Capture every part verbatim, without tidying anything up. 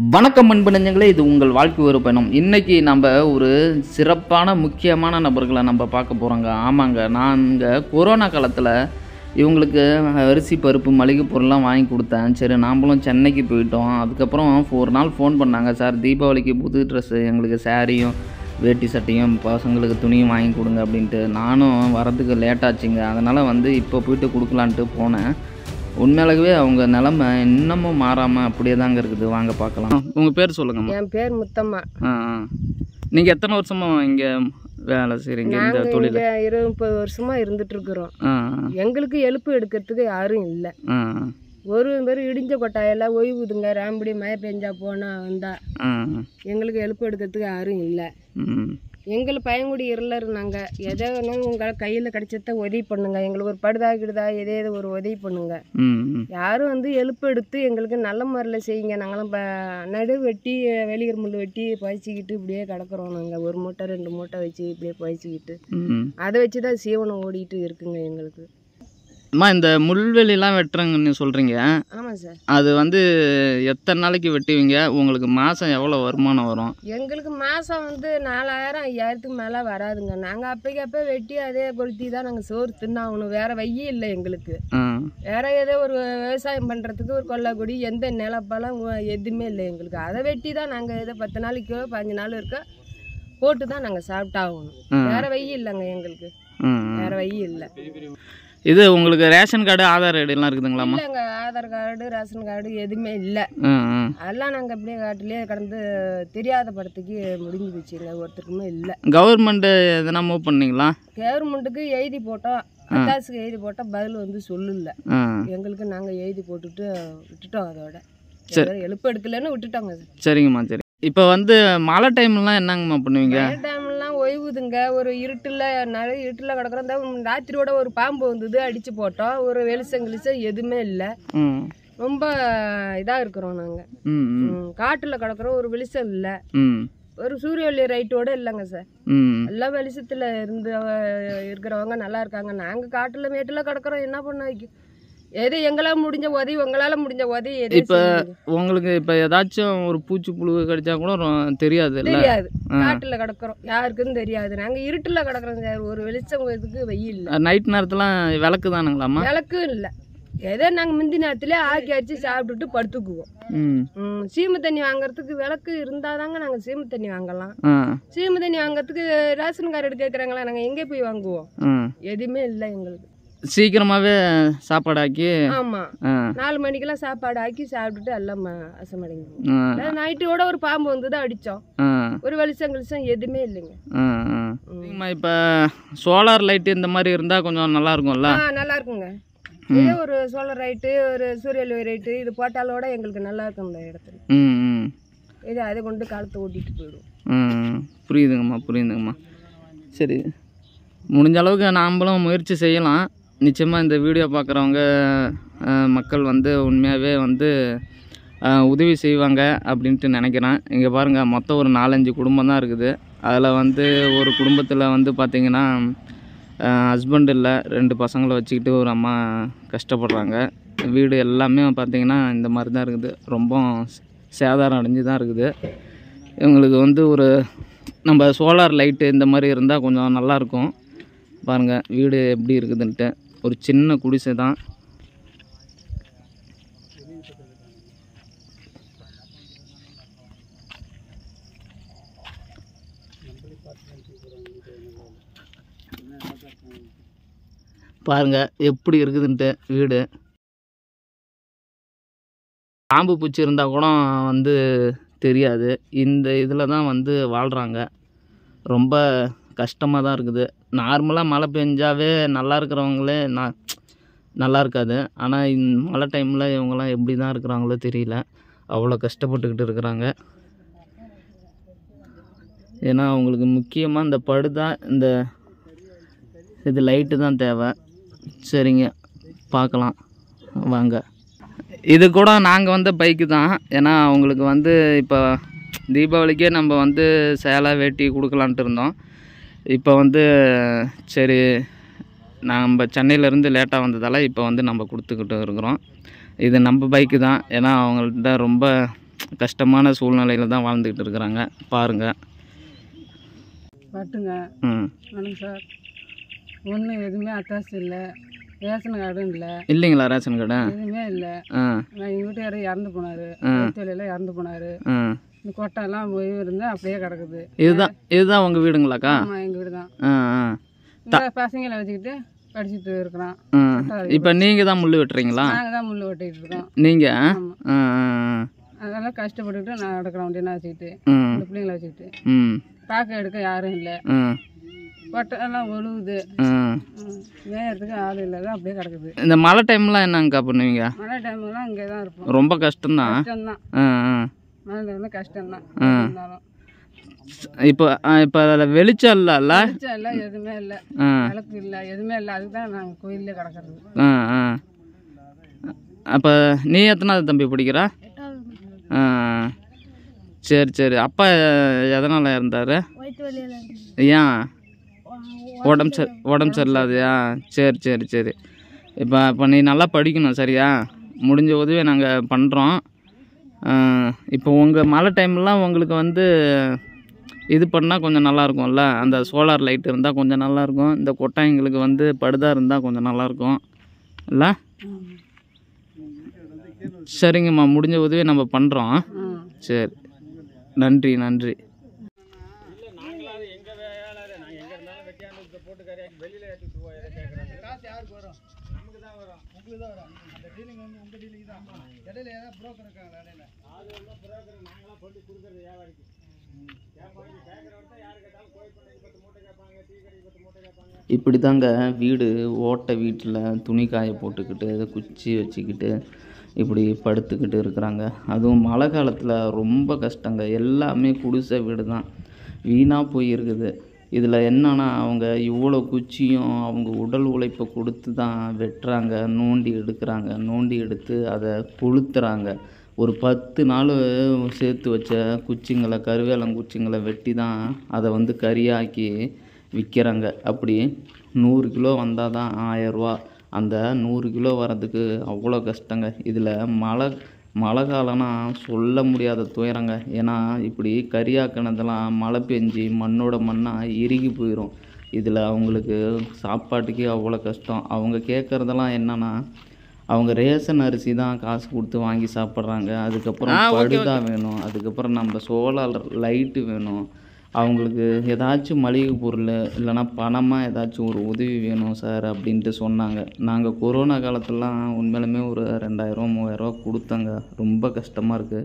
வணக்கம் அன்பு நெஞ்சங்களே, இது உங்கள் வாழ்க்கை ஒரு பயணம். இன்றைக்கி நம்ம ஒரு சிறப்பான முக்கியமான நபர்களை நம்ம பார்க்க போகிறோங்க. ஆமாங்க, நான் இங்கே கொரோனா காலத்தில் இவங்களுக்கு அரிசி பருப்பு மளிகை பொருள்லாம் வாங்கி கொடுத்தேன். சரி, நாம்ளும் சென்னைக்கு போயிட்டோம். அதுக்கப்புறம் ஒரு நாள் ஃபோன் பண்ணாங்க, சார் தீபாவளிக்கு புது ட்ரெஸ்ஸு, எங்களுக்கு சாரியும் வேட்டி சட்டையும் பசங்களுக்கு துணியும் வாங்கி கொடுங்க அப்படின்ட்டு. நானும் வரதுக்கு லேட்டாச்சுங்க, அதனால் வந்து இப்போ போயிட்டு கொடுக்கலான்ட்டு போனேன். உண்மையாகவே அவங்க நிலமை இன்னமும் மாறாமல் அப்படியே தாங்க இருக்குது. வாங்க பார்க்கலாம். உங்கள் பேர் சொல்லுங்கம்மா. என் பேர் முத்தம்மா. ஆ ஆ நீங்கள் எத்தனை வருஷமாக இங்கே வேலை செய்கிறீங்க இந்த தொழில்? இருபது முப்பது வருஷமாக இருந்துகிட்ருக்குறோம். ஆ எங்களுக்கு எழுப்பு எடுக்கிறதுக்கு யாரும் இல்லை. ஆ ஒரு பேர் இடிஞ்ச கொட்டாயெல்லாம் ஓய்வுதுங்க, ராம்படி மழை பெஞ்சா போனால் வந்தா எங்களுக்கு எழுப்பு எடுக்கிறதுக்கு யாரும் இல்லை. எங்களுக்கு பயங்குடி இருளர். நாங்கள் எதை வேணாலும் உங்கள் கையில் கிடைச்சத உதவி பண்ணுங்க, எங்களுக்கு ஒரு படுதா கிடுதா எதே எதோ ஒரு உதவி பண்ணுங்க. யாரும் வந்து எழுப்பு எடுத்து எங்களுக்கு நல்ல முறையில் செய்யுங்க. நாங்களாம் இப்போ நடு வெட்டி வெளியூர் முள் வெட்டி பழிச்சிக்கிட்டு இப்படியே கிடக்குறோம். நாங்கள் ஒரு மூட்டை ரெண்டு மூட்டை வச்சு இப்படியே பழிச்சிக்கிட்டு அதை வச்சு தான் சீவனம் ஓடிட்டு இருக்குங்க எங்களுக்கு. அம்மா, இந்த முள்வெளிலாம் வெட்டுறங்கன்னு சொல்கிறீங்க. ஆமாம் சார். அது வந்து எத்தனை நாளைக்கு வெட்டுவீங்க? உங்களுக்கு மாதம் எவ்வளோ வருமானம் வரும்? எங்களுக்கு மாதம் வந்து நாலாயிரம் ஐயாயிரத்துக்கு மேலே வராதுங்க. நாங்கள் அப்போக்கு அப்போ வெட்டி அதே கொளுத்தி தான் நாங்கள் சோறு தின்னாகணும். வேறு வையே இல்லை எங்களுக்கு. வேறு ஏதோ ஒரு விவசாயம் பண்ணுறதுக்கு ஒரு கொல்லைக்குடி எந்த நிலப்பெல்லாம் எதுவுமே இல்லை எங்களுக்கு. அதை வெட்டி தான் நாங்கள் ஏதோ பத்து நாளைக்கோ பதினஞ்சு நாள் இருக்க போட்டு தான் நாங்கள் சாப்பிட்டாகணும். வேறு வையே இல்லைங்க எங்களுக்கு, வேறு வையே இல்லை. இது உங்களுக்கு ரேஷன் கார்டு ஆதார் கார்டுலாம் இருக்குதுங்களாம்மா? இல்லைங்க, ஆதார் கார்டு ரேஷன் கார்டு எதுவுமே இல்லை. அதெல்லாம் நாங்கள் அப்படியே காட்டிலே கடந்து தெரியாத படத்துக்கு முடிஞ்சு போச்சுங்க, ஒருத்தருக்குமே இல்லை. கவர்மெண்ட்டு எதனா மூவ் பண்ணீங்களா? கவர்மெண்ட்டுக்கு எழுதி போட்டோம், அத்தாசுக்கு எழுதி போட்டால் பதில் வந்து சொல்லல எங்களுக்கு. நாங்கள் எழுதி போட்டுட்டு விட்டுட்டோம், அதோட எழுப்பு எடுக்கலன்னு விட்டுட்டோங்க. சரிங்கம்மா, சரி. இப்போ வந்து மழை டைம்லாம் என்னங்கம்மா பண்ணுவீங்க? மழை டைம்லாம் ஓய்வுதுங்க. ஒரு இருட்டில் நிறைய இருட்டில் கிடக்குறோம். இந்த ராத்திரியோட ஒரு பாம்பு வந்தது, அடித்து போட்டோம். ஒரு வெளிச்சம் கிழிச்சம் எதுவுமே இல்லை. ரொம்ப இதாக இருக்கிறோம் நாங்கள். காட்டில் கிடக்குறோம், ஒரு வெளிச்சம் இல்லை. ஒரு சூரிய ஒளி ரைட்டோட இல்லைங்க சார். எல்லாம் வெளிச்சத்தில் இருந்து இருக்கிறவங்க நல்லா இருக்காங்க. நாங்கள் காட்டில் மேட்டில் கிடக்குறோம், என்ன பண்ண வைக்கும். எது எங்களால் முடிஞ்ச உதவி, உங்களால் முடிஞ்ச உதவி. இப்போ உங்களுக்கு இப்போ ஏதாச்சும் ஒரு பூச்சி புழு கடிச்சா கூட தெரியாது தெரியாது. காட்டில் கிடக்குறோம், யாருக்குன்னு தெரியாது. நாங்கள் இருட்டில் கிடக்குறோம் சார். ஒரு வெளிச்சம் இதுக்கு வெயில். நைட் நேரத்தில் விளக்கு தானுங்களாம்மா? விளக்கும் இல்லை. ஏதோ நாங்கள் முந்தி நேரத்துல ஆக்கி அடிச்சு சாப்பிட்டுட்டு படுத்துக்குவோம். சீமை தண்ணி வாங்குறதுக்கு விளக்கு இருந்தாதாங்க நாங்கள் சீமை தண்ணி வாங்கலாம். சீமை தண்ணி வாங்குறதுக்கு ரேஷன் கார்டு கேட்குறாங்களா, நாங்கள் எங்கே போய் வாங்குவோம்? எதுவுமே இல்லை எங்களுக்கு. சீக்கிரமாவே சாப்பாடு ஆக்கி, ஆமா நாலு மணிக்கெல்லாம் சாப்பாடு ஆக்கி சாப்பிட்டுட்டு எல்லாம் அசமடைங்க. நைட்டோட ஒரு பாம்பு வந்து அடிச்சோம். ஒரு வெளிச்சம் வெளிச்சம் எதுவுமே இல்லைங்க. இப்ப சோலார் லைட் இந்த மாதிரி இருந்தா கொஞ்சம் நல்லா இருக்கும்ல? நல்லா இருக்குங்க. இதே ஒரு சோலார் லைட்டு, ஒரு சூரிய ஒளி லைட்டு இது போட்டாலோட எங்களுக்கு நல்லா இருக்கும் இந்த இடத்துல. இது அதை கொண்டு காலத்தை ஓட்டிட்டு போயிடும். புரியுதுங்கம்மா, புரியுதுங்கம்மா. சரி, முடிஞ்ச அளவுக்கு நாம்ளும் முயற்சி செய்யலாம். நிச்சயமாக இந்த வீடியோ பார்க்குறவங்க மக்கள் வந்து உண்மையாகவே வந்து உதவி செய்வாங்க அப்படின்ட்டு நினைக்கிறேன். இங்கே பாருங்கள், மொத்தம் ஒரு நாலஞ்சு குடும்பம் தான் இருக்குது. அதில் வந்து ஒரு குடும்பத்தில் வந்து பார்த்திங்கன்னா ஹஸ்பண்ட் இல்லை, ரெண்டு பசங்களை வச்சுக்கிட்டு ஒரு அம்மா கஷ்டப்படுறாங்க. வீடு எல்லாமே பார்த்திங்கன்னா இந்த மாதிரி தான் இருக்குது, ரொம்ப சேதாரம் அடைஞ்சு தான் இருக்குது. இவங்களுக்கு வந்து ஒரு நம்ம சோலார் லைட்டு இந்த மாதிரி இருந்தால் கொஞ்சம் நல்லாயிருக்கும். பாருங்கள் வீடு எப்படி இருக்குதுன்ட்டு. ஒரு சின்ன குடிசை தான். பாருங்கள் எப்படி இருக்குதுன்ட்டு வீடு. பாம்பு பூச்சி இருந்தால் கூட வந்து தெரியாது. இந்த இதில் தான் வந்து வாழ்கிறாங்க. ரொம்ப கஷ்டமாக தான் இருக்குது. நார்மலாக மழை பெஞ்சாவே நல்லா இருக்கிறவங்களே நான் நல்லா இருக்காது. ஆனால் இந்த மழை டைமில் இவங்கெல்லாம் எப்படி தான் இருக்கிறாங்களோ தெரியல, அவ்வளோ கஷ்டப்பட்டுக்கிட்டு இருக்கிறாங்க. ஏன்னா அவங்களுக்கு முக்கியமாக இந்த படுதா இந்த இது லைட்டு தான் தேவை. சரிங்க, பார்க்கலாம் வாங்க. இது கூட நாங்கள் வந்த பைக்கு தான். ஏன்னா அவங்களுக்கு வந்து இப்போ தீபாவளிக்கே நம்ம வந்து சேலை வேட்டி கொடுக்கலான்ட்டு இருந்தோம். இப்போ வந்து சரி, நம்ம சென்னையிலேருந்து லேட்டாக வந்ததால் இப்போ வந்து நம்ம கொடுத்துக்கிட்டு இருக்கிறோம். இது நம்ம பைக்கு தான். ஏன்னா அவங்கள்ட்ட ரொம்ப கஷ்டமான சூழ்நிலையில் தான் வாழ்ந்துக்கிட்டு இருக்கிறாங்க. பாருங்கள். பட்டுங்க. ம் வணக்கம் சார். ஒன்றும் எதுவுமே அட்டாச் இல்லை, ரேஷன் கார்டும் இல்லை. இல்லைங்களா ரேஷன் கார்டு? எதுவுமே இல்லை. ஆ எங்கள் வீட்டுக்காரர் இறந்து போனார், தொழில இறந்து போனார். ஆ இந்த கொட்டெல்லாம் போய் இருந்தால் அப்படியே கிடக்குது. இதுதான் இதுதான் உங்கள் வீடுங்களாக்கா? ஆமாம், எங்கள் வீடு தான். ஆ ஆ இந்த பசங்களை வச்சுக்கிட்டு படிச்சுட்டு இருக்கிறோம். இப்போ நீங்கள் தான் முள் வெட்டுறீங்களா? நாங்கள் தான் முள் வெட்டிக்கிட்டு இருக்கோம். நீங்கள்? ஆமாம். ஆ அதெல்லாம் கஷ்டப்பட்டுக்கிட்டு நான் நடக்கிறேன் அப்படின்னா வச்சுக்கிட்டு, ம் இந்த பிள்ளைங்களை வச்சுக்கிட்டு ம் பார்க்க எடுக்க யாரும் இல்லை. ம் கொட்டையெல்லாம் ஒழுகுது, ம் மேயறதுக்கு ஆள் இல்லை, தான் அப்படியே கிடக்குது. இந்த மழை டைம்லாம் என்னங்கக்கா பண்ணுவீங்க? மழை டைம்லாம் இங்கே தான் இருப்போம். ரொம்ப கஷ்டம்தான். கஷ்டம்தான். ஆ ஆ மழை டைம்ல கஷ்டம்தான். இருந்தாலும் இப்போ இப்போ அதில் வெளிச்சம் இல்லைல்ல? வெளிச்சம் இல்லை, எதுவுமே இல்லை, ஆ விளக்கு இல்லை, எதுவுமே இல்லை. அதுக்கு தான் நாங்கள் கோயிலே கிடக்கிறது. ஆ ஆ அப்போ நீ எத்தனாவது தம்பி பிடிக்கிற? ஆ சரி சரி. அப்பா எதனால் இருந்தார்? ஏன்? உடம்பு சரி உடம்பு சரியில்லாதையா? சரி சரி சரி. இப்போ இப்போ நீ நல்லா படிக்கணும் சரியா? முடிஞ்ச உதவியை நாங்கள் பண்ணுறோம். இப்போ உங்கள் மழை டைம்லாம் உங்களுக்கு வந்து இது பண்ணால் கொஞ்சம் நல்லாயிருக்கும்ல, அந்த சோலார் லைட் இருந்தால் கொஞ்சம் நல்லாயிருக்கும். இந்த கொட்டாய்ங்களுக்கு வந்து படுதா இருந்தால் கொஞ்சம் நல்லாயிருக்கும் இல்லை? சரிங்கம்மா, முடிஞ்ச உதவியை நம்ம பண்ணுறோம். சரி, நன்றி நன்றி. இப்படி தாங்க வீடு ஓட்டை வீட்டில் துணி காய போட்டுக்கிட்டு குச்சி வச்சுக்கிட்டு இப்படி படுத்துக்கிட்டு இருக்கிறாங்க. அதுவும் மழை காலத்தில் ரொம்ப கஷ்டங்க. எல்லாமே குடிசை வீடு தான், வீணாக போயிருக்குது. இதில் என்னன்னா அவங்க இவ்வளோ குச்சியும் அவங்க உடல் உழைப்பை கொடுத்து தான் வெட்டுறாங்க, நோண்டி எடுக்கிறாங்க. நோண்டி எடுத்து அதை கொளுத்துறாங்க. ஒரு பத்து நாள் சேர்த்து வச்ச குச்சிங்களை, கருவேலங்குச்சிங்களை வெட்டி தான் அதை வந்து கறியாக்கி விற்கிறாங்க. அப்படி நூறு கிலோ வந்தால் தான் ஆயரூவா. அந்த நூறு கிலோ வர்றதுக்கு அவ்வளோ கஷ்டங்க. இதில் மழை மழை காலம்னா சொல்ல முடியாத துயரங்க. ஏன்னா இப்படி கறியாக்கினதெல்லாம் மழை பெஞ்சி மண்ணோட மண்ணாக இறுகி போயிடும். இதில் அவங்களுக்கு சாப்பாட்டுக்கே அவ்வளோ கஷ்டம். அவங்க கேட்குறதெல்லாம் என்னென்னா, அவங்க ரேஷன் அரிசி தான் காசு கொடுத்து வாங்கி சாப்பிட்றாங்க. அதுக்கப்புறம் படுதா வேணும், அதுக்கப்புறம் நம்ம சோலார் லைட்டு வேணும். அவங்களுக்கு ஏதாச்சும் மளிகை பொருள் இல்லைன்னா பணமாக ஏதாச்சும் ஒரு உதவி வேணும் சார் அப்படின்ட்டு சொன்னாங்க. நாங்கள் கொரோனா காலத்துலலாம் உண்மையிலுமே ஒரு ரெண்டாயிரம் மூவாயிரரூவா கொடுத்தங்க. ரொம்ப கஷ்டமாக இருக்குது.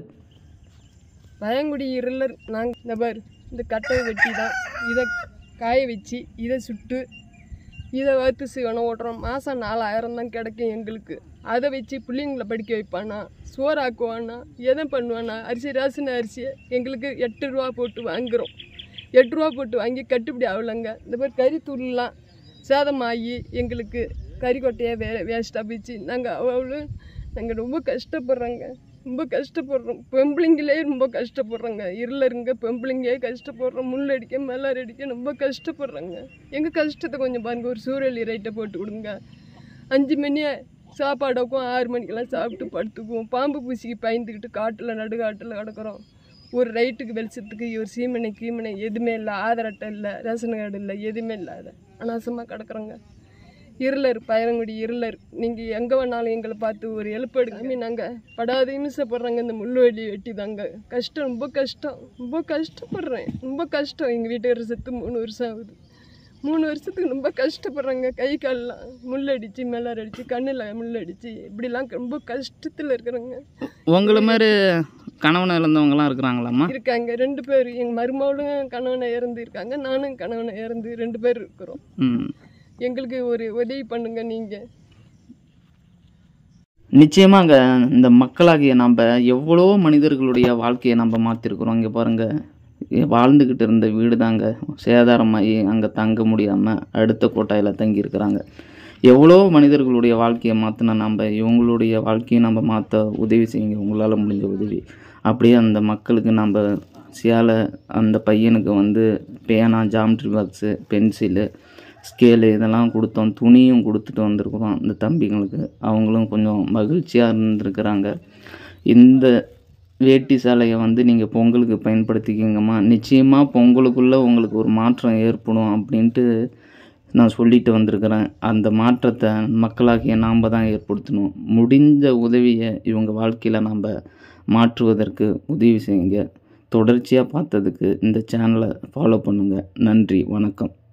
பயங்குடி இருளர் நாங்கள் இந்த பார் இந்த கட்டையை வெட்டி தான் இதை காய வச்சு இதை சுட்டு இதை வறுத்து சீவனம் ஓட்டுறோம். மாதம் நாலாயிரம் தான் கிடைக்கும் எங்களுக்கு. அதை வச்சு பிள்ளைங்களை படிக்க வைப்பானா, சோறாக்குவானா, எதை பண்ணுவானா. அரிசி ரேஷன் அரிசியை எங்களுக்கு எட்டு ரூபா போட்டு வாங்குகிறோம். எட்டு ரூபா போட்டு வாங்கி கட்டுப்படி ஆகலைங்க. இந்த மாதிரி கறி தூள்லாம் சேதமாகி எங்களுக்கு கறி கொட்டையை வே வேஸ்ட்டாக போச்சு. நாங்கள் அவ்வளோ நாங்கள் ரொம்ப கஷ்டப்படுறோங்க, ரொம்ப கஷ்டப்படுறோம். பொம்பளைங்களே ரொம்ப கஷ்டப்படுறோங்க. இருளருங்க பொம்பளைங்க கஷ்டப்படுறோம். முள் அடிக்க மேலார் அடிக்க ரொம்ப கஷ்டப்படுறோங்க. எங்கள் கஷ்டத்தை கொஞ்சம் பாருங்கள். ஒரு சூரியலி ரைட்டை போட்டு கொடுங்க. அஞ்சு மணியை சாப்பாடுக்கும் ஆறு மணிக்கெல்லாம் சாப்பிட்டு படுத்துக்குவோம். பாம்பு பூசிக்கு பயந்துக்கிட்டு காட்டில் நடுக்காட்டில் கிடக்குறோம். ஒரு ரைட்டுக்கு வெளிச்சத்துக்கு ஒரு சீமனை கீமனை எதுவுமே இல்லை, ஆதார் அட்டை இல்லை, ரேஷன் கார்டு இல்லை, எதுவுமே இல்லாத அனாசமாக கிடக்குறோங்க. இருளர் பயணங்குடி இருளர். நீங்கள் எங்கே வேணாலும் எங்களை பார்த்து ஒரு எழுப்பு எடுக்காம நாங்கள் படாத இமிசப்படுறாங்க. இந்த முள்ளுவலி வெட்டி தாங்க கஷ்டம், ரொம்ப கஷ்டம், ரொம்ப கஷ்டப்படுறேன், ரொம்ப கஷ்டம். எங்கள் வீட்டுக்காரர் செத்து மூணு வருஷம் ஆகுது. மூணு வருஷத்துக்கு ரொம்ப கஷ்டப்படுறாங்க. கை காலெலாம் முள் அடித்து மேலார் அடித்து கண்ணில் முள் அடித்து இப்படிலாம் ரொம்ப கஷ்டத்தில் இருக்கிறாங்க. உங்களை மாதிரி கணவனை இழந்தவங்கலாம் இருக்கிறாங்களாம்மா? இருக்காங்க, ரெண்டு பேர். எங்கள் மருமகளும் கணவனை இறந்து இருக்காங்க, நானும் கணவனை இறந்து ரெண்டு பேர் இருக்கிறோம். எங்களுக்கு ஒரு உதவி பண்ணுங்க நீங்கள். நிச்சயமாங்க. இந்த மக்களாகிய நம்ம எவ்வளோ மனிதர்களுடைய வாழ்க்கையை நம்ம மாற்றிருக்கிறோம். இங்கே பாருங்கள், வாழ்ந்துக்கிட்டு இருந்த வீடு தாங்க சேதாரமாகி அங்கே தங்க முடியாமல் அடுத்த கோட்டாயில் தங்கியிருக்கிறாங்க. எவ்வளோ மனிதர்களுடைய வாழ்க்கையை மாற்றினா நம்ம இவங்களுடைய வாழ்க்கையை நம்ம மாற்ற உதவி செய்யுங்க, உங்களால் முடிஞ்ச உதவி. அப்படியே அந்த மக்களுக்கு நம்ம சேலை, அந்த பையனுக்கு வந்து பேனா, ஜாமெட்ரி பாக்ஸு, பென்சிலு, ஸ்கேலு இதெல்லாம் கொடுத்தோம். துணியும் கொடுத்துட்டு வந்திருக்கிறோம் இந்த தம்பிங்களுக்கு. அவங்களும் கொஞ்சம் மகிழ்ச்சியாக இருந்திருக்கிறாங்க. இந்த வேட்டி சேலையை வந்து நீங்கள் பொங்கலுக்கு பயன்படுத்திக்கிங்கம்மா. நிச்சயமாக பொங்கலுக்குள்ளே உங்களுக்கு ஒரு மாற்றம் ஏற்படும் அப்படின்ட்டு நான் சொல்லிட்டு வந்திருக்கிறேன். அந்த மாற்றத்தை மக்களாகிய நாம் தான் ஏற்படுத்தணும். முடிஞ்ச உதவியை இவங்க வாழ்க்கையில் நாம் மாற்றுவதற்கு உதவி செய்யுங்க. தொடர்ச்சியாக பார்த்ததுக்கு இந்த சேனலை ஃபாலோ பண்ணுங்கள். நன்றி, வணக்கம்.